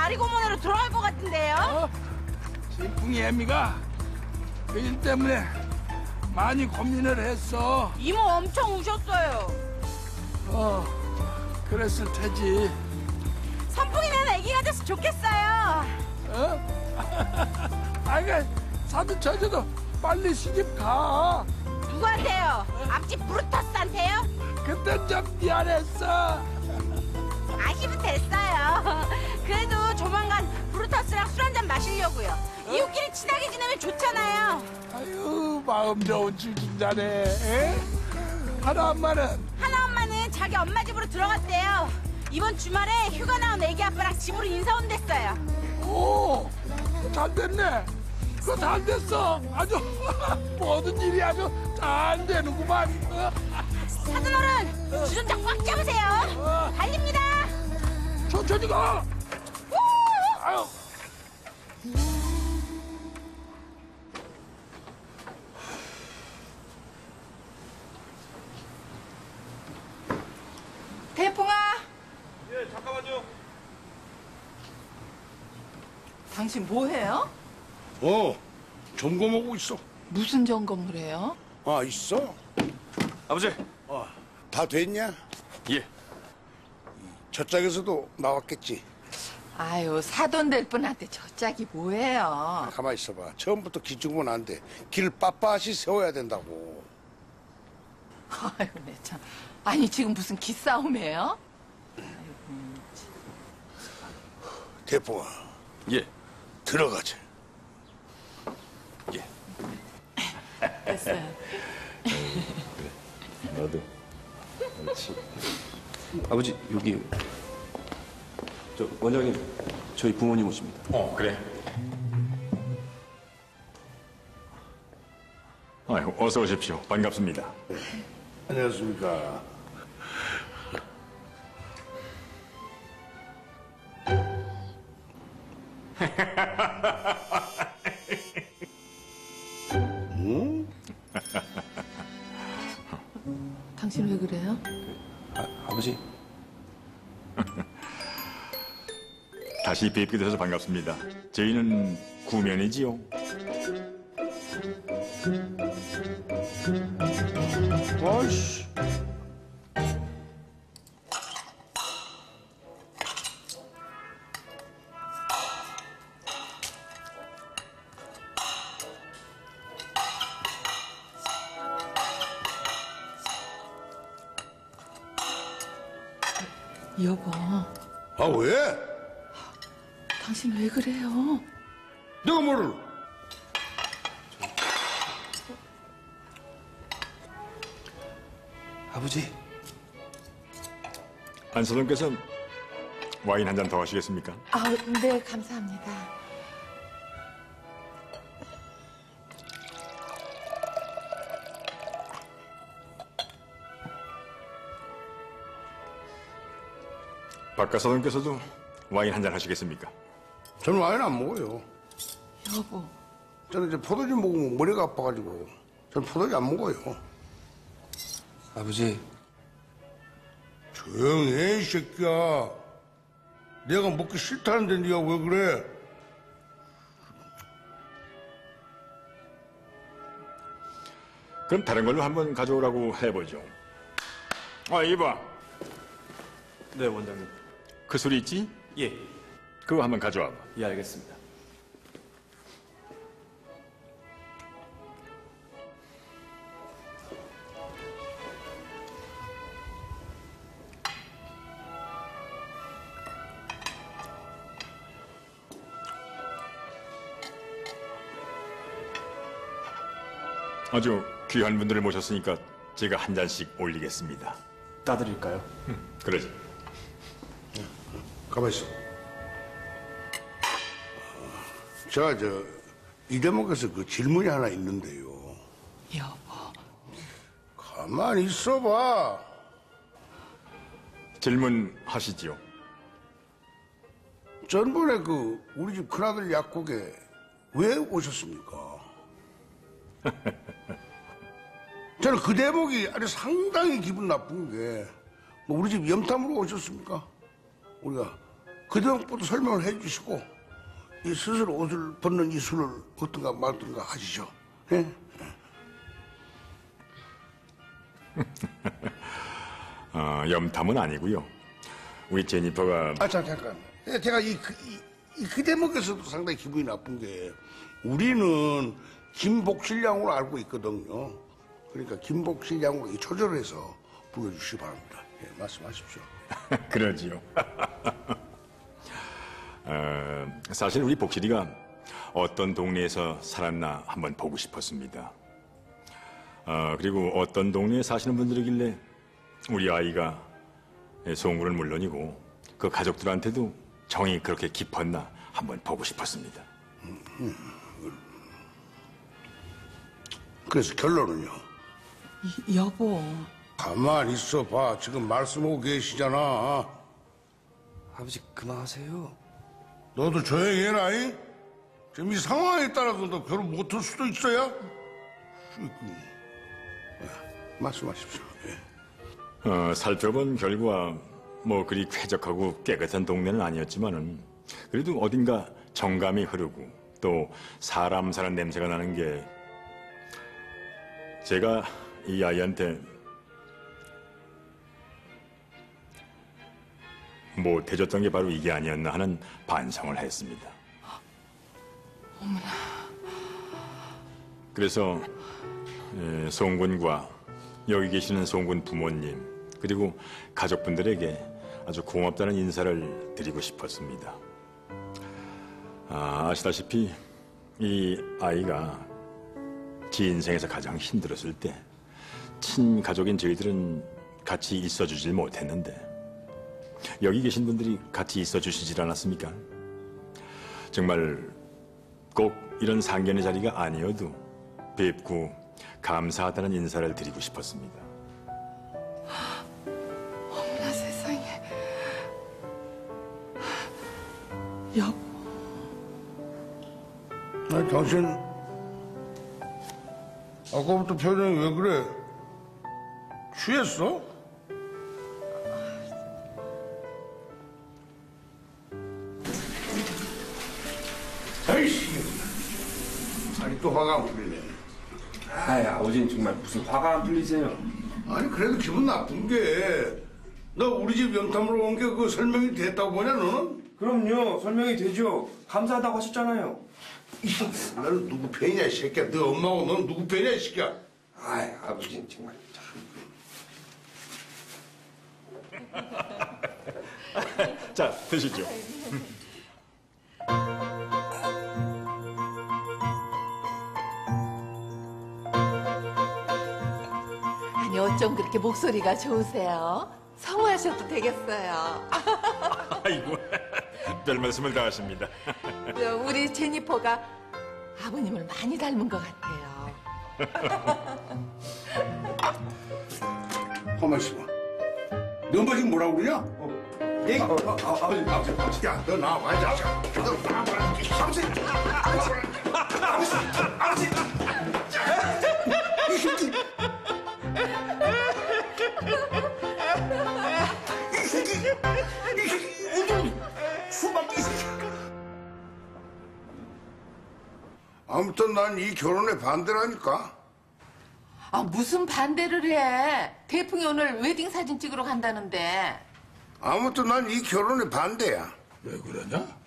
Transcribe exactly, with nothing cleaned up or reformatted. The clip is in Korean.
자리고문으로 들어갈 것 같은데요? 어? 진풍이 애미가 그 일 때문에 많이 고민을 했어. 이모 엄청 우셨어요. 어, 그랬을 테지. 선풍이는 애기가 돼서 좋겠어요. 어? 아이가 사돈 처제도 빨리 시집 가. 누구한테요? 앞집 브루터스한테요? 그땐 좀 미안했어. 아시면 됐어요. 그래도 조만간 브루터스랑 술 한잔 마시려고요. 이웃끼리 친하게 지내면 좋잖아요. 아유, 마음 좋은 출신자네. 에? 하나 엄마는? 하나 엄마는 자기 엄마 집으로 들어갔대요. 이번 주말에 휴가 나온 애기 아빠랑 집으로 인사 온댔어요. 오, 잘 됐네. 그거 잘 됐어. 아주 모든 일이 아주 잘 되는구만. 어? 사돈어른, 주전자 꽉 잡으세요. 달립니다. 천천히 가. 아유. 대풍아. 예, 잠깐만요. 당신 뭐해요? 어, 점검하고 있어. 무슨 점검을 해요? 아, 있어? 아버지. 어, 다 됐냐? 예. 저 짝에서도 나왔겠지. 아유, 사돈 될 분한테 저 짝이 뭐예요? 가만히 있어봐. 처음부터 기죽으면 안 돼. 길 빳빳이 세워야 된다고. 아유, 네 참. 아니, 지금 무슨 기싸움이에요? 대포아, 예. 들어가자. 예. 됐어요. 나도. 그렇지. 아버지, 여기. 저, 원장님, 저희 부모님 오십니다. 어, 그래. 아유, 어서 오십시오. 반갑습니다. 안녕하십니까. 응? 당신 왜 그래요? 아, 아버지. 다시 뵙게 돼서 반갑습니다. 저희는 구면이지요. 아이씨. 여보, 아, 왜? 당신 왜 그래요? 내가 뭐를? 아버지. 안 사장께서 와인 한 잔 더 하시겠습니까? 아, 네, 감사합니다. 박가 사장께서도 와인 한 잔 하시겠습니까? 저는 와인 안 먹어요. 여보. 저는 이제 포도주 먹으면 머리가 아파가지고 저는 포도주 안 먹어요. 아버지. 조용해, 이 새끼야. 내가 먹기 싫다는데 네가 왜 그래? 그럼 다른 걸로 한번 가져오라고 해보죠. 아, 이봐. 네, 원장님. 그 소리 있지? 예. 그거 한번 가져와봐. 예, 알겠습니다. 아주 귀한 분들을 모셨으니까 제가 한 잔씩 올리겠습니다. 따드릴까요? 그러지. 가만 있어. 제가 저 이 대목에서 그 질문이 하나 있는데요. 여보. 가만히 있어봐. 질문하시지요. 전번에 그 우리 집 큰아들 약국에 왜 오셨습니까? 저는 그 대목이 아주 상당히 기분 나쁜 게, 뭐 우리 집 염탐으로 오셨습니까? 우리가 그다음부터 설명을 해주시고 이 스스로 옷을 벗는 이 수를 어떤가 말든가 하시죠. 예? 어, 염탐은 아니고요. 우리 제니퍼가 아, 자, 잠깐. 예, 제가 이, 그, 이, 이, 그 대목에서도 상당히 기분이 나쁜 게 우리는 김복실 양으로 알고 있거든요. 그러니까 김복실 양으로 이 초절해서 불러주시기 바랍니다. 예, 말씀하십시오. 그러지요. 어, 사실 우리 복실이가 어떤 동네에서 살았나 한번 보고 싶었습니다. 어, 그리고 어떤 동네에 사시는 분들이길래 우리 아이가 송군은 물론이고 그 가족들한테도 정이 그렇게 깊었나 한번 보고 싶었습니다. 그래서 결론은요? 이, 여보. 가만 있어 봐. 지금 말씀하고 계시잖아. 아버지 그만하세요. 너도 조용히 해라. 잉? 지금 이 상황에 따라서 너 결혼 못할 수도 있어야. 예, 말씀하십시오. 예. 어, 살펴본 결과 뭐 그리 쾌적하고 깨끗한 동네는 아니었지만은 그래도 어딘가 정감이 흐르고 또 사람 사는 냄새가 나는 게 제가 이 아이한테 못해줬던 게 바로 이게 아니었나 하는 반성을 했습니다. 어머나. 그래서 예, 송군과 여기 계시는 송군 부모님 그리고 가족분들에게 아주 고맙다는 인사를 드리고 싶었습니다. 아, 아시다시피 이 아이가 지 인생에서 가장 힘들었을 때 친가족인 저희들은 같이 있어주질 못했는데 여기 계신 분들이 같이 있어주시질 않았습니까? 정말 꼭 이런 상견의 자리가 아니어도 뵙고 감사하다는 인사를 드리고 싶었습니다. 어머나 세상에. 여보. 아니, 당신 아까부터 표정이 왜 그래? 취했어? 아이씨, 아니 또 화가 안 풀리네. 아이 아버지는 정말 무슨 화가 안 풀리세요? 아니 그래도 기분 나쁜 게 너 우리 집 연탐으로 온 게 그 설명이 됐다고 보냐 너는? 그럼요. 설명이 되죠. 감사하다고 하셨잖아요. 너는 누구 편이야 이 새끼야. 너 엄마하고 너는 누구 편이야 이 새끼야. 아이 아버지는 정말 자, 드시죠. 아니 어쩜 그렇게 목소리가 좋으세요? 성우하셔도 되겠어요. 아이고, 별 말씀을 다 하십니다. 저, 우리 제니퍼가 아버님을 많이 닮은 것 같아요. 가만 있어봐. 너 엄마 지금 뭐라고 그러냐? 예? 아, 아, 아, 아버지 아버지 아버지 야, 너 나와, 이 자식아. 너 나와봐. 아버지, 아버지, 아버지, 아버지. 이 새끼. 이 새끼. 이 새끼. 오늘 수박 이 새끼. 아무튼 난 이 결혼에 반대라니까. 아 무슨 반대를 해? 태풍이 오늘 웨딩 사진 찍으러 간다는데. 아무튼 난 이 결혼에 반대야. 왜 그러냐?